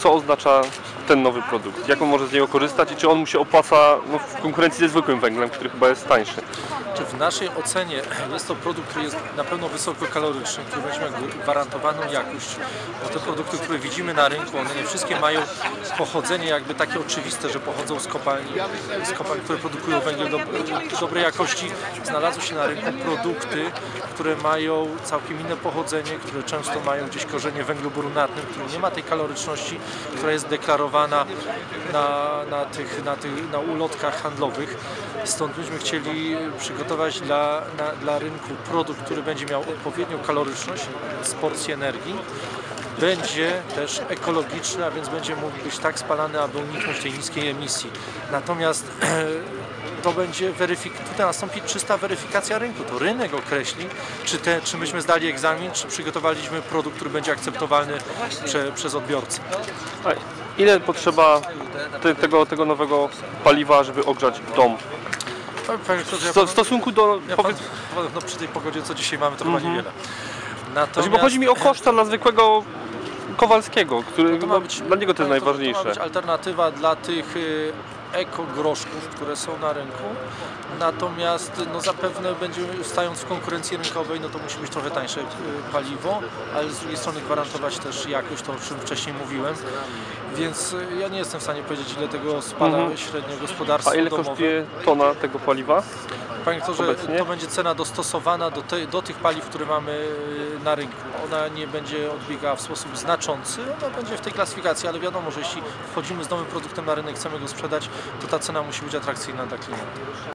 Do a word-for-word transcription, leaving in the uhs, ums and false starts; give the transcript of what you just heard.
co oznacza ten nowy produkt? Jak on może z niego korzystać i czy on mu się opłaca no, w konkurencji ze zwykłym węglem, który chyba jest tańszy? W naszej ocenie jest to produkt, który jest na pewno wysokokaloryczny, który będzie miał gwarantowaną jakość. Bo te produkty, które widzimy na rynku, one nie wszystkie mają pochodzenie jakby takie oczywiste, że pochodzą z kopalni, z kopalni które produkują węgiel do, dobrej jakości. Znalazły się na rynku produkty, które mają całkiem inne pochodzenie, które często mają gdzieś korzenie węglu brunatnym, który nie ma tej kaloryczności, która jest deklarowana na, na, tych, na, tych, na ulotkach handlowych. Stąd byśmy chcieli przygotować dla, na, dla rynku produkt, który będzie miał odpowiednią kaloryczność z porcji energii. Będzie też ekologiczny, a więc będzie mógł być tak spalany, aby uniknąć tej niskiej emisji. Natomiast to będzie weryfik- tutaj nastąpi czysta weryfikacja rynku. To rynek określi, czy, te, czy myśmy zdali egzamin, czy przygotowaliśmy produkt, który będzie akceptowalny prze, przez odbiorcę. A ile potrzeba te, tego, tego nowego paliwa, żeby ogrzać dom? W stosunku do... Ja powiedz... pan, no przy tej pogodzie, co dzisiaj mamy, to Mhm. chyba niewiele. Natomiast... Bo chodzi mi o koszta dla zwykłego Kowalskiego, który No to ma być, dla niego to jest to, najważniejsze. To ma być alternatywa dla tych y, ekogroszków, które są na rynku. Natomiast no zapewne będziemy, stając w konkurencji rynkowej, no to musi być trochę tańsze y, paliwo, ale z drugiej strony gwarantować też jakość, to o czym wcześniej mówiłem. Więc y, ja nie jestem w stanie powiedzieć, ile tego spada Mhm. średnio gospodarstwo A ile domowe. kosztuje tona tego paliwa? Panie doktorze, Obecnie? to będzie cena dostosowana do, te, do tych paliw, które mamy na rynku. Ona nie będzie odbiegała w sposób znaczący, ona będzie w tej klasyfikacji, ale wiadomo, że jeśli wchodzimy z nowym produktem na rynek, chcemy go sprzedać, to ta cena musi być atrakcyjna dla klienta.